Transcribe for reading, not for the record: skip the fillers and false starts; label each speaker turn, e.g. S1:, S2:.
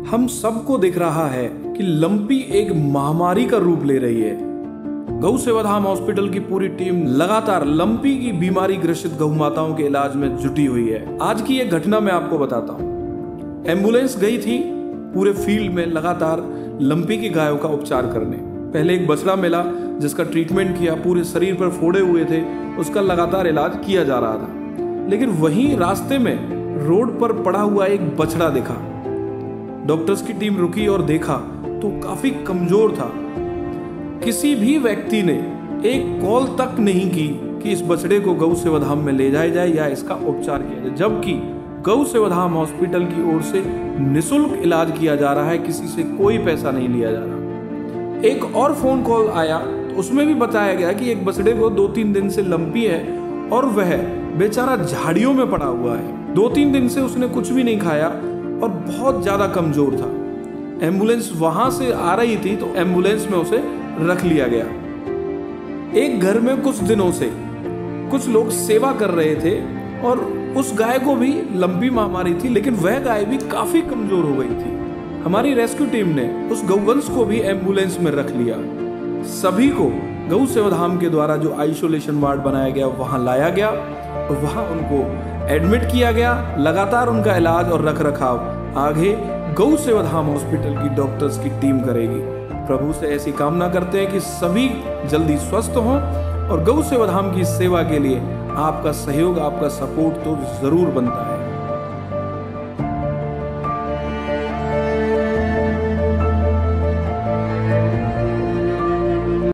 S1: हम सबको दिख रहा है कि लंपी एक महामारी का रूप ले रही है। गौ सेवाधाम हॉस्पिटल की पूरी टीम लगातार लंपी की बीमारी ग्रसित गौ माताओं के इलाज में जुटी हुई है। आज की एक घटना मैं आपको बताता हूँ। एम्बुलेंस गई थी पूरे फील्ड में लगातार लंपी की गायों का उपचार करने। पहले एक बछड़ा मिला जिसका ट्रीटमेंट किया, पूरे शरीर पर फोड़े हुए थे, उसका लगातार इलाज किया जा रहा था। लेकिन वहीं रास्ते में रोड पर पड़ा हुआ एक बछड़ा दिखा। डॉक्टर्स की टीम रुकी और देखा तो काफी कमजोर था। किसी भी व्यक्ति ने एक कॉल तक नहीं की कि इस बछड़े को गौ सेवाधाम में ले जाया जाए या इसका उपचार किया जाए, जबकि गौ सेवाधाम हॉस्पिटल की ओर से निःशुल्क इलाज किया जा रहा है, किसी से कोई पैसा नहीं लिया जा रहा। एक और फोन कॉल आया तो उसमें भी बताया गया कि एक बछड़े को 2-3 दिन से लंपी है और वह बेचारा झाड़ियों में पड़ा हुआ है। 2-3 दिन से उसने कुछ भी नहीं खाया और बहुत ज्यादा कमजोर था। एम्बुलेंस वहां से आ रही थी तो एम्बुलेंस में उसे रख लिया गया। एक घर में कुछ दिनों से कुछ लोग सेवा कर रहे थे और उस गाय को भी लंपी महामारी थी, लेकिन वह गाय भी काफी कमजोर हो गई थी। हमारी रेस्क्यू टीम ने उस गौवंश को भी एम्बुलेंस में रख लिया। सभी को गौ सेवाधाम के द्वारा जो आइसोलेशन वार्ड बनाया गया वहां लाया गया और वहां उनको एडमिट किया गया। लगातार उनका इलाज और रख रखाव आगे गौ सेवाधाम हॉस्पिटल की डॉक्टर्स की टीम करेगी। प्रभु से ऐसी कामना करते हैं कि सभी जल्दी स्वस्थ हों और गौ सेवाधाम की सेवा के लिए आपका सहयोग, आपका सपोर्ट तो जरूर बनता है।